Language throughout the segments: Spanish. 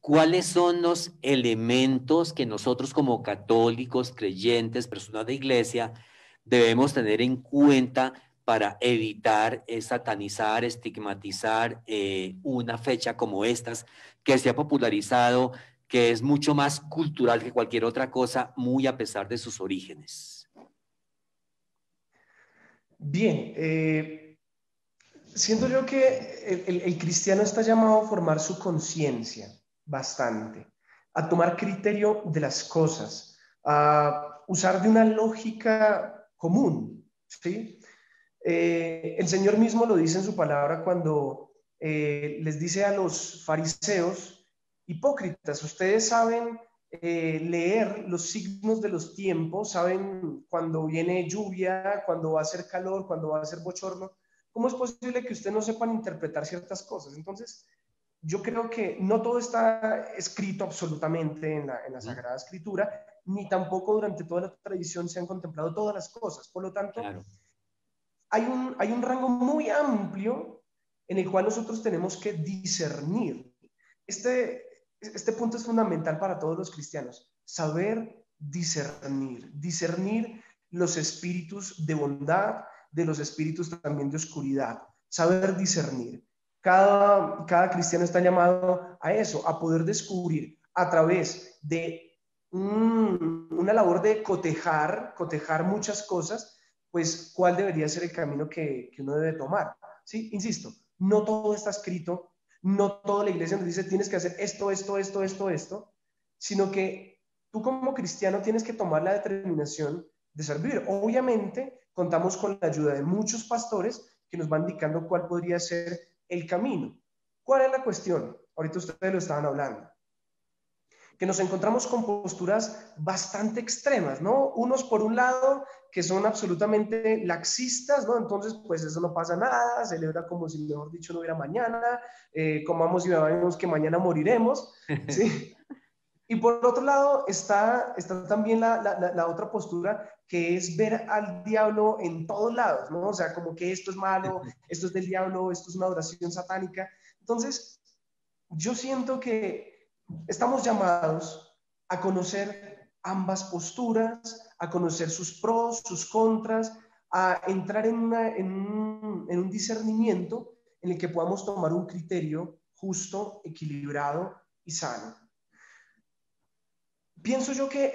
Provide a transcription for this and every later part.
¿cuáles son los elementos que nosotros como católicos, creyentes, personas de iglesia, debemos tener en cuenta para evitar satanizar, estigmatizar una fecha como estas, que se ha popularizado, que es mucho más cultural que cualquier otra cosa, muy a pesar de sus orígenes? Bien, siento yo que el cristiano está llamado a formar su conciencia bastante, a tomar criterio de las cosas, a usar de una lógica común, ¿sí? El Señor mismo lo dice en su palabra cuando les dice a los fariseos, hipócritas, ustedes saben leer los signos de los tiempos, saben cuando viene lluvia, cuando va a ser calor, cuando va a ser bochorno. ¿Cómo es posible que ustedes no sepan interpretar ciertas cosas? Entonces, yo creo que no todo está escrito absolutamente en la Sagrada Escritura, ni tampoco durante toda la tradición se han contemplado todas las cosas. Por lo tanto, Claro. hay un rango muy amplio en el cual nosotros tenemos que discernir. Este punto es fundamental para todos los cristianos, saber discernir, discernir los espíritus de bondad, de los espíritus también de oscuridad, saber discernir. Cada cristiano está llamado a eso, a poder descubrir a través de una labor de cotejar muchas cosas, pues cuál debería ser el camino que uno debe tomar. ¿Sí? Insisto, no todo está escrito, no toda la iglesia nos dice tienes que hacer esto, sino que tú como cristiano tienes que tomar la determinación de servir. Obviamente, contamos con la ayuda de muchos pastores que nos van indicando cuál podría ser el camino. ¿Cuál es la cuestión? Ahorita ustedes lo estaban hablando, que nos encontramos con posturas bastante extremas, ¿no? Unos por un lado que son absolutamente laxistas, ¿no? Entonces, pues eso no pasa nada, celebra como si, mejor dicho, no hubiera mañana, comamos y bebamos que mañana moriremos, ¿sí? Y por otro lado está también la otra postura, que es ver al diablo en todos lados, ¿no? O sea, como que esto es malo, esto es del diablo, esto es una adoración satánica. Entonces, yo siento que estamos llamados a conocer ambas posturas, a conocer sus pros, sus contras, a entrar en un discernimiento en el que podamos tomar un criterio justo, equilibrado y sano. Pienso yo que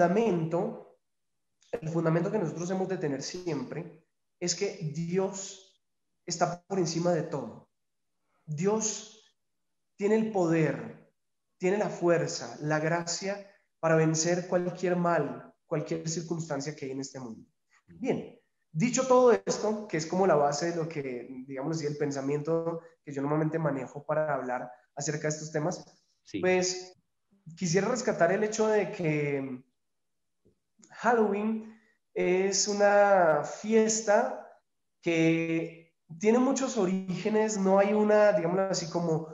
el fundamento que nosotros hemos de tener siempre es que Dios está por encima de todo. Dios tiene el poder, tiene la fuerza, la gracia para vencer cualquier mal, cualquier circunstancia que hay en este mundo. Bien, dicho todo esto, que es como la base de lo que, digamos así, el pensamiento que yo normalmente manejo para hablar acerca de estos temas, Sí. pues quisiera rescatar el hecho de que Halloween es una fiesta que tiene muchos orígenes, no hay una, digamos así, como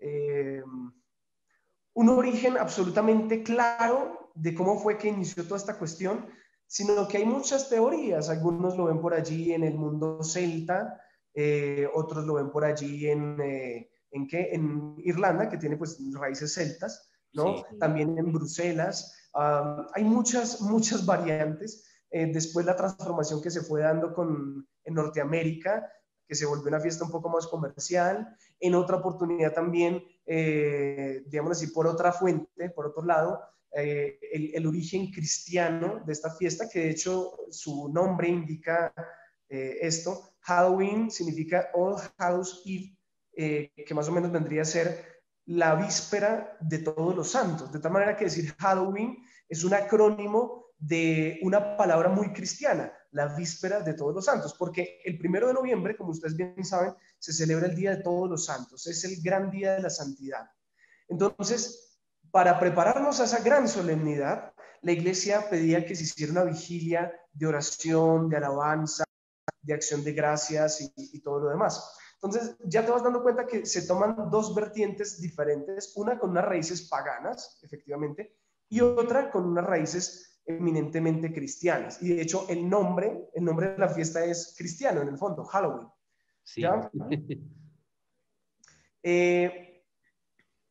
un origen absolutamente claro de cómo fue que inició toda esta cuestión, sino que hay muchas teorías. Algunos lo ven por allí en el mundo celta, otros lo ven por allí en Irlanda, que tiene pues raíces celtas, ¿no? Sí. También en Bruselas. Hay muchas variantes. Después la transformación que se fue dando en Norteamérica, que se volvió una fiesta un poco más comercial. En otra oportunidad también, digamos así, por otra fuente, por otro lado, el origen cristiano de esta fiesta, que de hecho su nombre indica esto. Halloween significa All Hallows Eve, que más o menos vendría a ser la víspera de todos los santos. De tal manera que decir Halloween es un acrónimo de una palabra muy cristiana, la víspera de todos los santos, porque el 1 de noviembre, como ustedes bien saben, se celebra el Día de Todos los Santos, es el gran día de la santidad. Entonces, para prepararnos a esa gran solemnidad, la iglesia pedía que se hiciera una vigilia de oración, de alabanza, de acción de gracias y todo lo demás. Entonces, ya te vas dando cuenta que se toman dos vertientes diferentes, una con unas raíces paganas, efectivamente, y otra con unas raíces eminentemente cristianas. Y de hecho, el nombre de la fiesta es cristiano, en el fondo, Halloween. Sí. ¿Ya? Eh,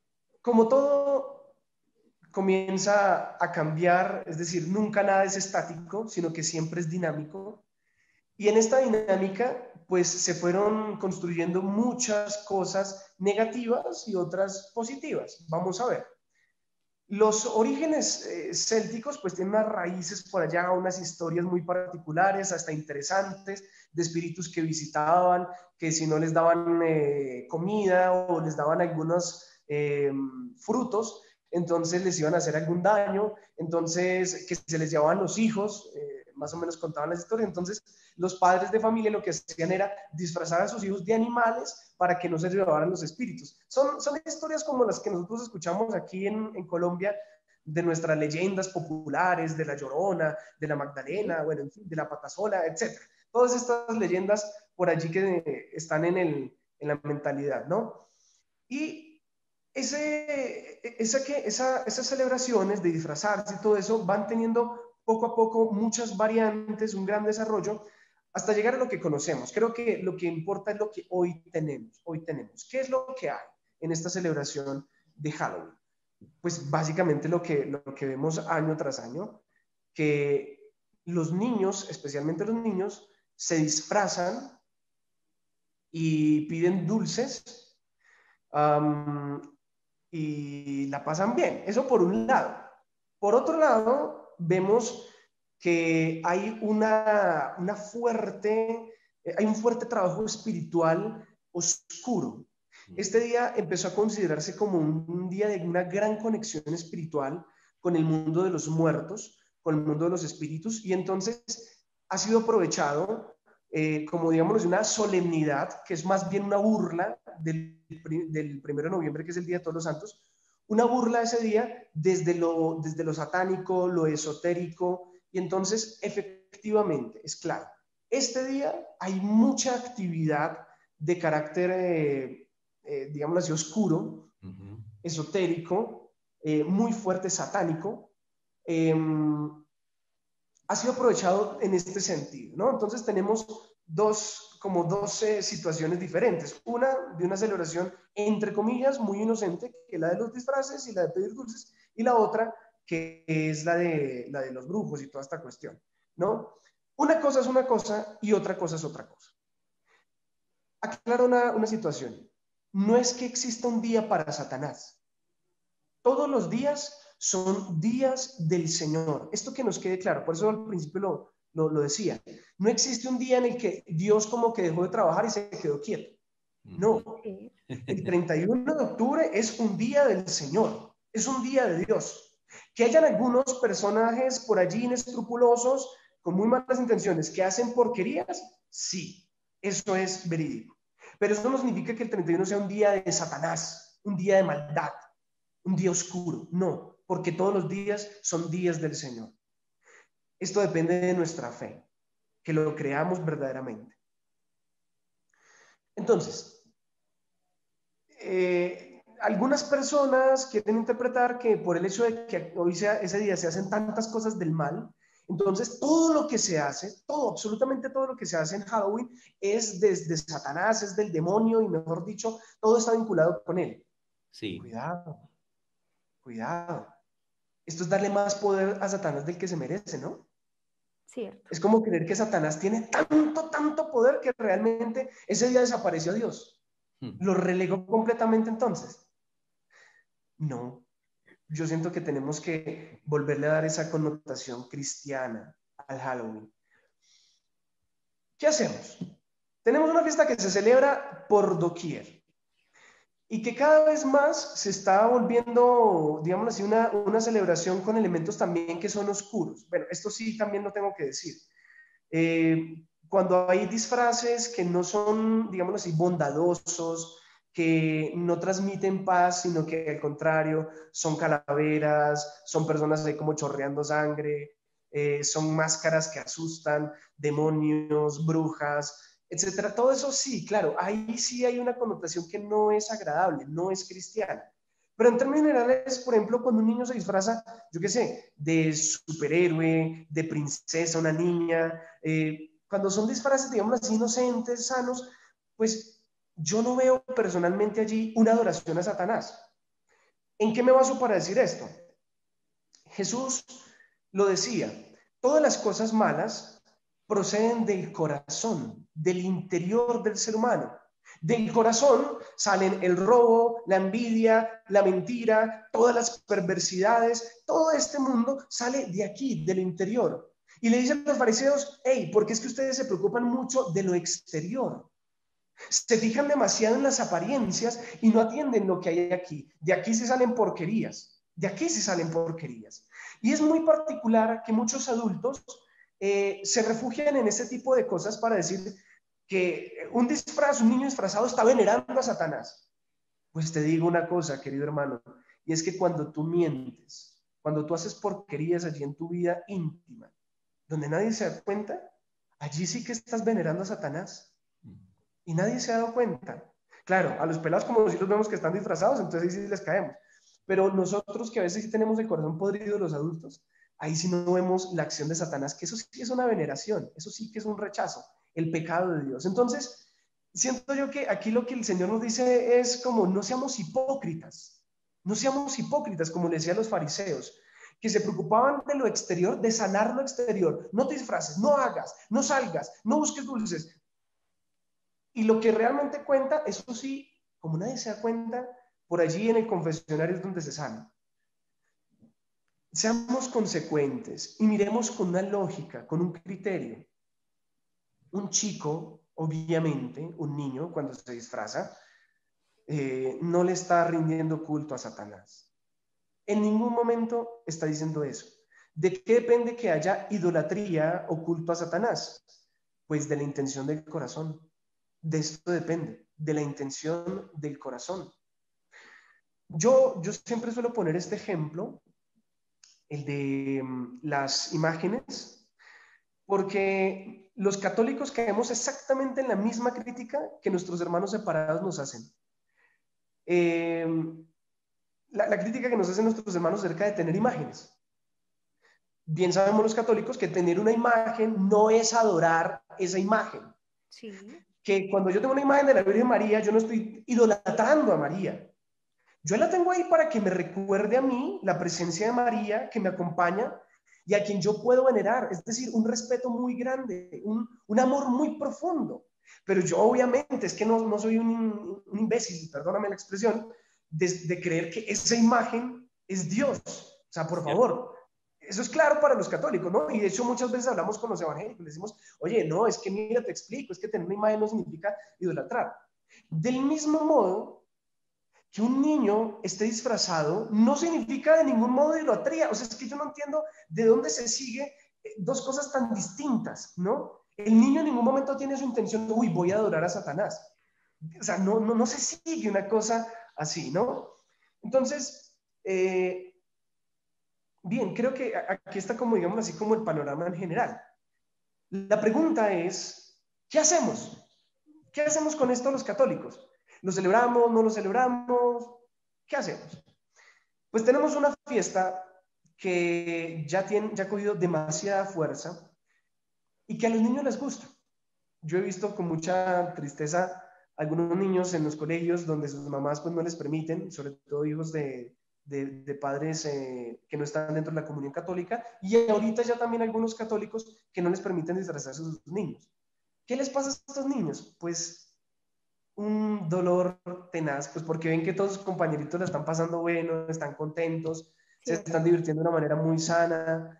como todo comienza a cambiar, es decir, nunca nada es estático, sino que siempre es dinámico. Y en esta dinámica, pues se fueron construyendo muchas cosas negativas y otras positivas. Vamos a ver. Los orígenes célticos pues tienen unas raíces por allá, unas historias muy particulares, hasta interesantes, de espíritus que visitaban, que si no les daban comida o les daban algunos frutos, entonces les iban a hacer algún daño, entonces que se les llevaban los hijos, más o menos contaban las historias, entonces los padres de familia lo que hacían era disfrazar a sus hijos de animales para que no se llevaran los espíritus. Son historias como las que nosotros escuchamos aquí en Colombia, de nuestras leyendas populares, de la Llorona, de la Magdalena, bueno, en fin, de la Patasola, etc. Todas estas leyendas por allí que están en la mentalidad, ¿no? Y esas celebraciones de disfrazarse y todo eso van teniendo poco a poco muchas variantes, un gran desarrollo, hasta llegar a lo que conocemos. Creo que lo que importa es lo que hoy tenemos. ¿Qué es lo que hay en esta celebración de Halloween? Pues básicamente lo que vemos año tras año, que los niños, especialmente los niños, se disfrazan y piden dulces y la pasan bien. Eso por un lado. Por otro lado, vemos que hay hay un fuerte trabajo espiritual oscuro. Este día empezó a considerarse como un día de una gran conexión espiritual con el mundo de los muertos, con el mundo de los espíritus, y entonces ha sido aprovechado como, digamos, una solemnidad, que es más bien una burla del 1 de noviembre, que es el Día de Todos los Santos, una burla ese día desde lo satánico, lo esotérico, y entonces efectivamente, es claro, este día hay mucha actividad de carácter, digamos así, oscuro, esotérico, muy fuerte, satánico, ha sido aprovechado en este sentido, ¿no? Entonces tenemos dos situaciones diferentes. Una de una celebración, entre comillas, muy inocente, que es la de los disfraces y la de pedir dulces, y la otra que es la de los brujos y toda esta cuestión, ¿no? Una cosa es una cosa y otra cosa es otra cosa. Aclaro una situación. No es que exista un día para Satanás. Todos los días son días del Señor. Esto que nos quede claro, por eso al principio lo decía. No existe un día en el que Dios como que dejó de trabajar y se quedó quieto. No. El 31 de octubre es un día del Señor. Es un día de Dios. Que hayan algunos personajes por allí inescrupulosos, con muy malas intenciones, que hacen porquerías, sí, eso es verídico. Pero eso no significa que el 31 sea un día de Satanás, un día de maldad, un día oscuro. No, porque todos los días son días del Señor. Esto depende de nuestra fe, que lo creamos verdaderamente. Entonces, algunas personas quieren interpretar que por el hecho de que hoy sea ese día se hacen tantas cosas del mal, entonces todo lo que se hace, absolutamente todo lo que se hace en Halloween es desde Satanás, es del demonio, y mejor dicho, todo está vinculado con él. Sí. Cuidado. Esto es darle más poder a Satanás del que se merece, ¿no? Cierto. Es como creer que Satanás tiene tanto poder que realmente ese día desapareció Dios. ¿Lo relegó completamente entonces? No. Yo siento que tenemos que volverle a dar esa connotación cristiana al Halloween. ¿Qué hacemos? Tenemos una fiesta que se celebra por doquier y que cada vez más se está volviendo, digamos así, una celebración con elementos también que son oscuros. Bueno, esto sí también lo tengo que decir. Cuando hay disfraces que no son, digamos así, bondadosos, que no transmiten paz, sino que al contrario son calaveras, son personas ahí como chorreando sangre, son máscaras que asustan, demonios, brujas, etcétera. Todo eso sí, claro, ahí sí hay una connotación que no es agradable, no es cristiana. Pero en términos generales, por ejemplo, cuando un niño se disfraza, yo qué sé, de superhéroe, de princesa, una niña, cuando son disfraces, digamos así, inocentes, sanos, pues yo no veo personalmente allí una adoración a Satanás. ¿En qué me baso para decir esto? Jesús lo decía, todas las cosas malas proceden del corazón, del interior del ser humano. Del corazón salen el robo, la envidia, la mentira, todas las perversidades, todo este mundo sale de aquí, del interior. Y le dicen a los fariseos, hey, ¿por qué es que ustedes se preocupan mucho de lo exterior? Se fijan demasiado en las apariencias y no atienden lo que hay aquí. De aquí se salen porquerías, de aquí se salen porquerías. Y es muy particular que muchos adultos se refugian en este tipo de cosas para decir que un niño disfrazado está venerando a Satanás. Pues te digo una cosa, querido hermano, y es que cuando tú mientes, cuando tú haces porquerías allí en tu vida íntima, donde nadie se da cuenta, allí sí que estás venerando a Satanás. Y nadie se ha dado cuenta. Claro, a los pelados como si los vemos que están disfrazados, entonces ahí sí les caemos. Pero nosotros que a veces sí tenemos el corazón podrido, los adultos, ahí sí no vemos la acción de Satanás, que eso sí es una veneración, eso sí que es un rechazo, el pecado de Dios. Entonces, siento yo que aquí lo que el Señor nos dice es como no seamos hipócritas, no seamos hipócritas, como le decía a los fariseos, que se preocupaban de lo exterior, de sanar lo exterior. No te disfraces, no hagas, no salgas, no busques dulces. Y lo que realmente cuenta, eso sí, como nadie se da cuenta, por allí en el confesionario es donde se sana. Seamos consecuentes y miremos con una lógica, con un criterio. Un chico, obviamente, un niño, cuando se disfraza, no le está rindiendo culto a Satanás. En ningún momento está diciendo eso. ¿De qué depende que haya idolatría o culto a Satanás? Pues de la intención del corazón. De esto depende, de la intención del corazón. Yo siempre suelo poner este ejemplo, el de las imágenes, porque los católicos caemos exactamente en la misma crítica que nuestros hermanos separados nos hacen. La crítica que nos hacen nuestros hermanos acerca de tener imágenes. Bien sabemos los católicos que tener una imagen no es adorar esa imagen. Sí. Que cuando yo tengo una imagen de la Virgen María, yo no estoy idolatrando a María. Yo la tengo ahí para que me recuerde a mí la presencia de María que me acompaña y a quien yo puedo venerar. Es decir, un respeto muy grande, un amor muy profundo. Pero yo obviamente es que no soy un imbécil, perdóname la expresión, de creer que esa imagen es Dios. O sea, por favor, eso es claro para los católicos, ¿no? Y de hecho muchas veces hablamos con los evangélicos, les decimos, oye, no, es que mira, te explico, es que tener una imagen no significa idolatrar. Del mismo modo, que un niño esté disfrazado no significa de ningún modo idolatría. O sea, es que yo no entiendo de dónde se sigue dos cosas tan distintas, ¿no? El niño en ningún momento tiene su intención de, uy, voy a adorar a Satanás. O sea, no se sigue una cosa así, ¿no? Entonces, bien, creo que aquí está como, digamos así, como el panorama en general. La pregunta es, ¿qué hacemos? ¿Qué hacemos con esto los católicos? ¿Lo celebramos? ¿No lo celebramos? ¿Qué hacemos? Pues tenemos una fiesta que ya ha cogido demasiada fuerza y que a los niños les gusta. Yo he visto con mucha tristeza algunos niños en los colegios donde sus mamás pues no les permiten, sobre todo hijos de padres que no están dentro de la comunión católica, y ahorita ya también algunos católicos que no les permiten disfrazarse a sus niños. ¿Qué les pasa a estos niños? Pues un dolor tenaz, pues porque ven que todos sus compañeritos la están pasando bueno, están contentos, se están divirtiendo de una manera muy sana,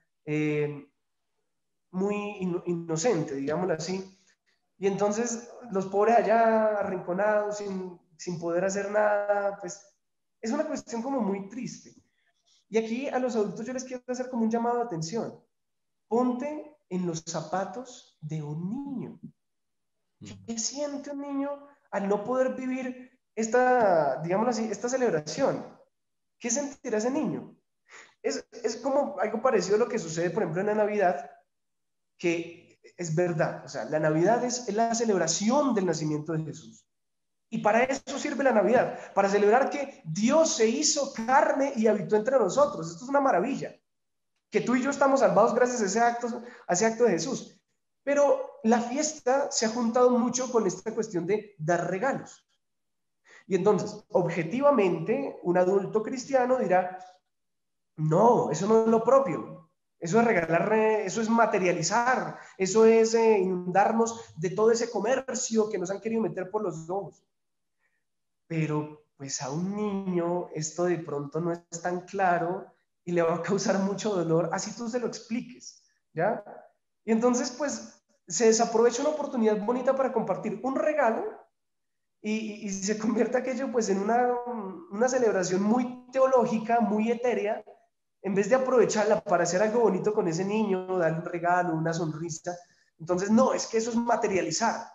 muy inocente, digámoslo así. Y entonces los pobres allá arrinconados, sin poder hacer nada, pues es una cuestión como muy triste. Y aquí a los adultos yo les quiero hacer como un llamado de atención. Ponte en los zapatos de un niño. ¿Qué siente un niño al no poder vivir esta, digámoslo así, esta celebración? ¿Qué sentirá ese niño? Es como algo parecido a lo que sucede, por ejemplo, en la Navidad, que es verdad. O sea, la Navidad es la celebración del nacimiento de Jesús. Y para eso sirve la Navidad, para celebrar que Dios se hizo carne y habitó entre nosotros. Esto es una maravilla. Que tú y yo estamos salvados gracias a ese acto de Jesús. Pero la fiesta se ha juntado mucho con esta cuestión de dar regalos. Y entonces, objetivamente, un adulto cristiano dirá, no, eso no es lo propio. Eso es regalar, eso es materializar, eso es inundarnos de todo ese comercio que nos han querido meter por los ojos. Pero pues a un niño esto de pronto no es tan claro y le va a causar mucho dolor, así tú se lo expliques, ¿ya? Y entonces pues se desaprovecha una oportunidad bonita para compartir un regalo y se convierte aquello pues en una celebración muy teológica, muy etérea, en vez de aprovecharla para hacer algo bonito con ese niño, darle un regalo, una sonrisa. Entonces, no, es que eso es materializar.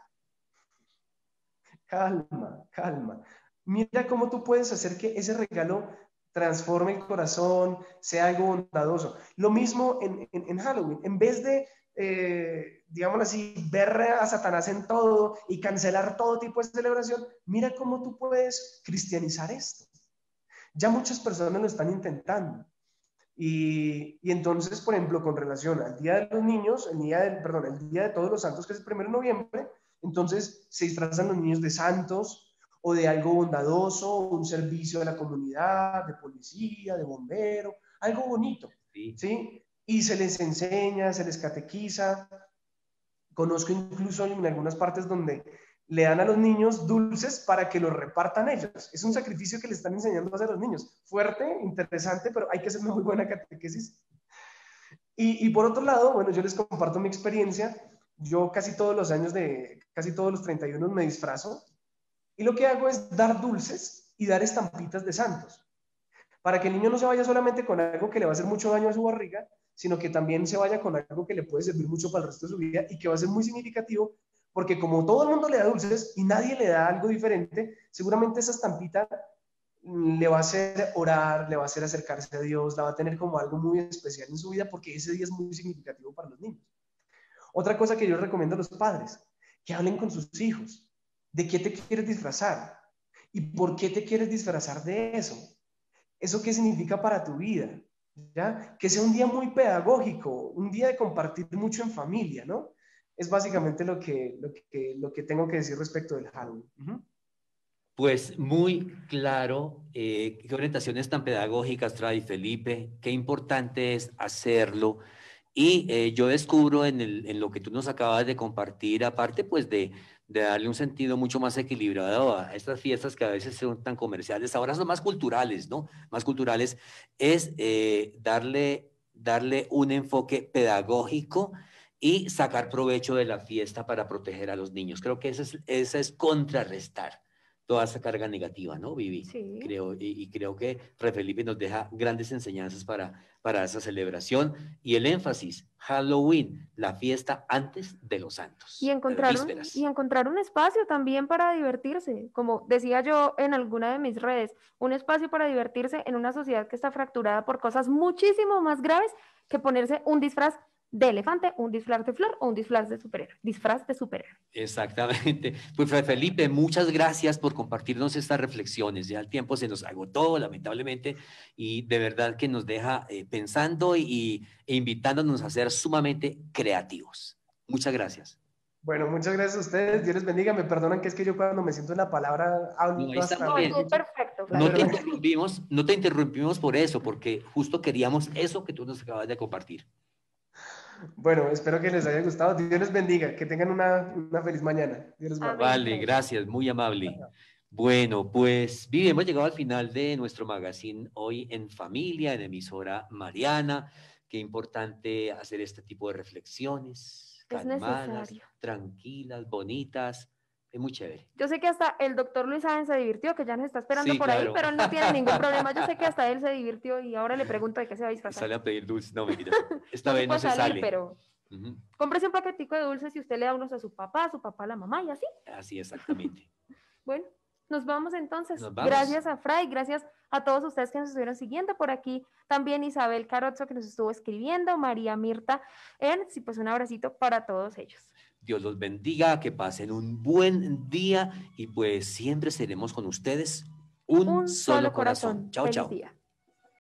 Calma, calma. Mira cómo tú puedes hacer que ese regalo transforme el corazón, sea algo bondadoso. Lo mismo en Halloween. En vez de, digámoslo así, ver a Satanás en todo y cancelar todo tipo de celebración, mira cómo tú puedes cristianizar esto. Ya muchas personas lo están intentando. Y entonces, por ejemplo, con relación al Día de los Niños, el Día de Todos los Santos, que es el 1 de noviembre, entonces se disfrazan los niños de santos o de algo bondadoso, un servicio de la comunidad, de policía, de bombero, algo bonito, Sí. ¿sí? Y se les enseña, se les catequiza. Conozco incluso en algunas partes donde le dan a los niños dulces para que los repartan ellos. Es un sacrificio que le están enseñando a hacer a los niños. Fuerte, interesante, pero hay que hacer una muy buena catequesis. Y por otro lado, bueno, yo les comparto mi experiencia. Yo casi todos los años casi todos los 31 me disfrazo y lo que hago es dar dulces y dar estampitas de santos para que el niño no se vaya solamente con algo que le va a hacer mucho daño a su barriga, sino que también se vaya con algo que le puede servir mucho para el resto de su vida y que va a ser muy significativo, porque como todo el mundo le da dulces y nadie le da algo diferente, seguramente esa estampita le va a hacer orar, le va a hacer acercarse a Dios, la va a tener como algo muy especial en su vida, porque ese día es muy significativo para los niños. Otra cosa que yo recomiendo a los padres, que hablen con sus hijos. ¿De qué te quieres disfrazar? ¿Y por qué te quieres disfrazar de eso? ¿Eso qué significa para tu vida? ¿Ya? Que sea un día muy pedagógico, un día de compartir mucho en familia, ¿no? Es básicamente lo que tengo que decir respecto del Halloween. Pues muy claro, qué orientaciones tan pedagógicas trae Felipe, qué importante es hacerlo. Y yo descubro en lo que tú nos acabas de compartir, aparte pues de darle un sentido mucho más equilibrado a estas fiestas que a veces son tan comerciales, ahora son más culturales, ¿no? Más culturales, es darle un enfoque pedagógico y sacar provecho de la fiesta para proteger a los niños. Creo que esa es contrarrestar toda esa carga negativa, ¿no, Vivi? Sí. Y creo que Fray Felipe nos deja grandes enseñanzas para esa celebración y el énfasis, Halloween, la fiesta antes de los santos, Y de las y vísperas. encontrar un espacio también para divertirse. Como decía yo en alguna de mis redes, un espacio para divertirse en una sociedad que está fracturada por cosas muchísimo más graves que ponerse un disfraz de elefante, un disfraz de flor o un disfraz de superhéroe. Disfraz de superhéroe. Exactamente. Pues Fray Felipe, muchas gracias por compartirnos estas reflexiones. Ya el tiempo se nos agotó, lamentablemente, y de verdad que nos deja pensando e invitándonos a ser sumamente creativos. Muchas gracias. Bueno, muchas gracias a ustedes. Dios les bendiga. Me perdonan que es que yo cuando me siento en la palabra No, hablo ahí está hasta muy No, bien. estuvo repito. perfecto, No te Flavio. interrumpimos, no te interrumpimos por eso, porque justo queríamos eso que tú nos acabas de compartir. Bueno, espero que les haya gustado. Dios les bendiga. Que tengan una feliz mañana. Dios les guarde. Amén, Vale, Flavio. gracias, muy amable. Bueno, pues Vivi, hemos llegado al final de nuestro magazine hoy en familia, en emisora Mariana. Qué importante hacer este tipo de reflexiones, Es calmadas, necesario. tranquilas, bonitas. Es muy chévere. Yo sé que hasta el doctor Luis Sáenz se divirtió, que ya nos está esperando Sí, por ahí, claro. pero él no tiene ningún problema. Yo sé que hasta él se divirtió y ahora le pregunto de qué se va a disfrazar. Sale a pedir dulces. No, mentiras. Esta No se vez no puede se salir, sale. pero Ujú. cómprese un paquetico de dulces y usted le da unos a su papá a la mamá y así. Así exactamente. Bueno, nos vamos entonces. Nos vamos. Gracias a Fray, gracias a todos ustedes que nos estuvieron siguiendo por aquí. También Isabel Carozzo que nos estuvo escribiendo, María Mirta Ernst y pues un abracito para todos ellos. Dios los bendiga, que pasen un buen día y pues siempre seremos con ustedes un Un solo solo corazón. corazón. Chao, Feliz chao. día.